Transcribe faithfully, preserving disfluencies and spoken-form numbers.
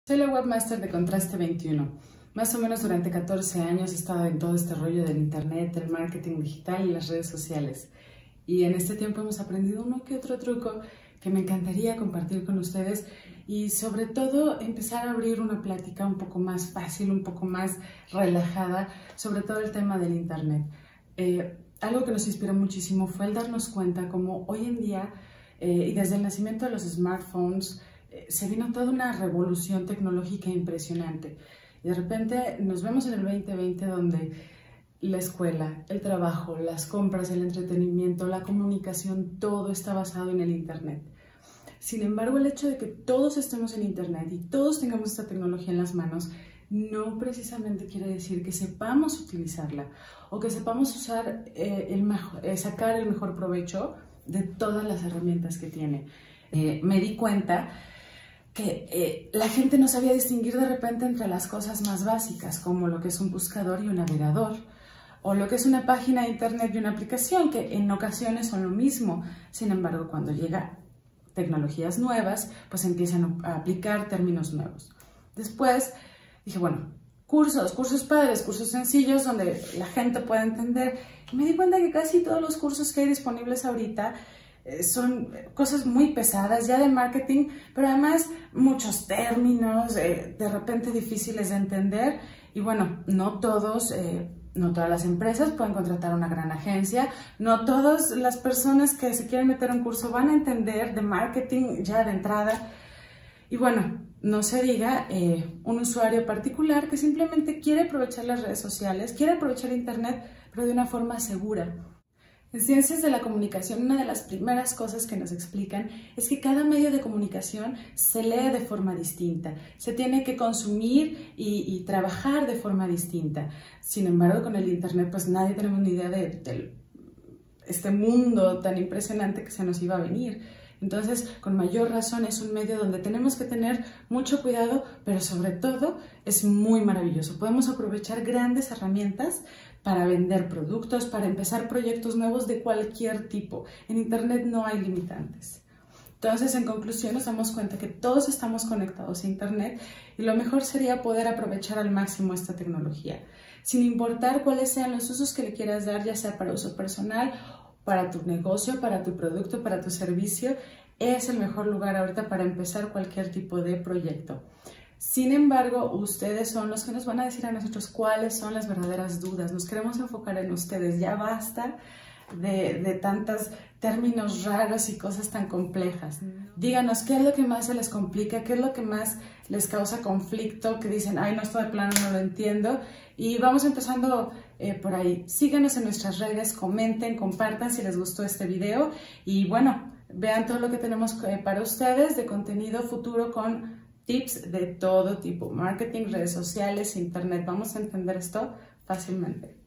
Soy la webmaster de Contraste veintiuno. Más o menos durante catorce años he estado en todo este rollo del internet, el marketing digital y las redes sociales. Y en este tiempo hemos aprendido uno que otro truco que me encantaría compartir con ustedes y sobre todo empezar a abrir una plática un poco más fácil, un poco más relajada sobre todo el tema del internet. Eh, algo que nos inspiró muchísimo fue el darnos cuenta como hoy en día eh, y desde el nacimiento de los smartphones eh, se vino toda una revolución tecnológica impresionante. Y de repente nos vemos en el veinte veinte donde la escuela, el trabajo, las compras, el entretenimiento, la comunicación, todo está basado en el internet. Sin embargo, el hecho de que todos estemos en internet y todos tengamos esta tecnología en las manos no precisamente quiere decir que sepamos utilizarla o que sepamos usar, eh, el mejor, eh, sacar el mejor provecho de todas las herramientas que tiene. Eh, me di cuenta que eh, la gente no sabía distinguir de repente entre las cosas más básicas, como lo que es un buscador y un navegador, o lo que es una página de internet y una aplicación, que en ocasiones son lo mismo. Sin embargo, cuando llega tecnologías nuevas, pues empiezan a aplicar términos nuevos. Después dije, bueno, cursos, cursos padres, cursos sencillos donde la gente pueda entender. Y me di cuenta que casi todos los cursos que hay disponibles ahorita eh, son cosas muy pesadas ya de marketing, pero además muchos términos eh, de repente difíciles de entender. Y bueno, no todos... Eh, No todas las empresas pueden contratar una gran agencia, no todas las personas que se quieren meter a un curso van a entender de marketing ya de entrada. Y bueno, no se diga eh, un usuario particular que simplemente quiere aprovechar las redes sociales, quiere aprovechar internet, pero de una forma segura. En Ciencias de la Comunicación, una de las primeras cosas que nos explican es que cada medio de comunicación se lee de forma distinta, se tiene que consumir y, y trabajar de forma distinta. Sin embargo, con el internet, pues nadie tenemos ni idea de, de este mundo tan impresionante que se nos iba a venir. Entonces, con mayor razón, es un medio donde tenemos que tener mucho cuidado, pero sobre todo es muy maravilloso. Podemos aprovechar grandes herramientas para vender productos, para empezar proyectos nuevos de cualquier tipo. En internet no hay limitantes. Entonces, en conclusión, nos damos cuenta que todos estamos conectados a internet y lo mejor sería poder aprovechar al máximo esta tecnología, sin importar cuáles sean los usos que le quieras dar, ya sea para uso personal, para tu negocio, para tu producto, para tu servicio. Es el mejor lugar ahorita para empezar cualquier tipo de proyecto. Sin embargo, ustedes son los que nos van a decir a nosotros cuáles son las verdaderas dudas. Nos queremos enfocar en ustedes. Ya basta de, de tantos términos raros y cosas tan complejas. Díganos qué es lo que más se les complica, qué es lo que más les causa conflicto, que dicen, ay, no, esto de plano no lo entiendo. Y vamos empezando eh, por ahí. Síganos en nuestras redes, comenten, compartan si les gustó este video. Y bueno, vean todo lo que tenemos eh, para ustedes de contenido futuro con tips de todo tipo, marketing, redes sociales, internet. Vamos a entender esto fácilmente.